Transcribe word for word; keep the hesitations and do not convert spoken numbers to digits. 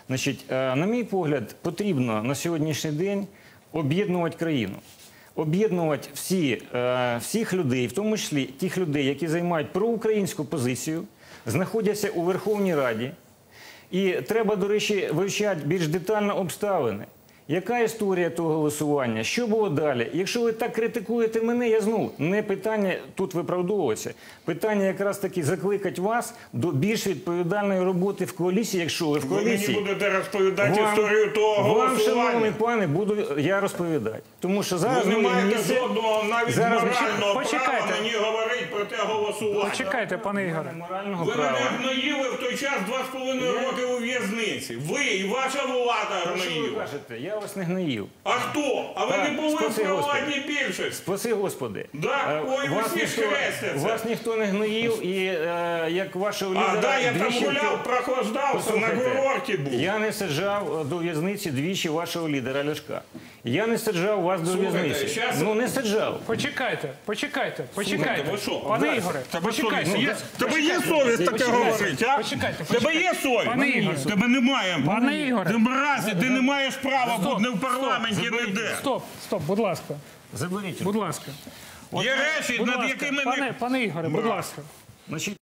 Значить, на мій погляд, потрібно на сьогоднішній день об'єднувати країну. Об'єднувати всі, всіх людей, в тому числі тих людей, які займають проукраїнську позицію, знаходяться у Верховній Раді. І треба, до речі, вивчати більш детально обставини. Яка історія того голосування? Що було далі? Якщо ви так критикуєте мене, я знову, не питання тут виправдовуватися. Питання якраз таки закликати вас до більш відповідальної роботи в коаліції, якщо ви в коаліції. Ви мені будете розповідати вам, історію того вам, голосування. Вам, шановний пане, буду я розповідати. Тому що зараз... Ви не маєте місце... жодного навіть зараз... морального Почекайте. права мені говорити про те голосування. Почекайте, пане Ігоре. Морального Ви права. мене гноїли в той час два з половиною роки у в'язниці. Ви і ваша влада Що ви гноїла. кажете? Я вас не гноїв. А хто? А ви Так, не були в спаси провладній більшості. Спаси Господи. Да, Е, ой, ви вас всі ніхто, хрестяться. вас ніхто не гноїв, і е, як вашого лідера... А, да, я там двічі- гуляв, прохлаждався, на Послухайте, курорті був. Я не саджав до в'язниці двічі вашого лідера Ляшка. Я не саджав вас до Слухайте, в'язниці. щас- Ну, не саджав. Почекайте, почекайте, почекайте. ви що, Пане Вася, Ігоре, тебе почекайте. совість є? Ну, Тебе є почекайте. совість таке Почекайте. говорити, а? Почекайте, Тебе почекайте. є совість? Пане Ігоре. Тебе немає. Пане Ігоре. Ти мразі, ти не маєш права Стоп, бути не в парламенті, стоп, ніде. Стоп, стоп, будь ласка, Заберіть. будь ласка. Є речі, Будь над ласка, якими не... пане, пане Ігоре, будь ласка. Значить,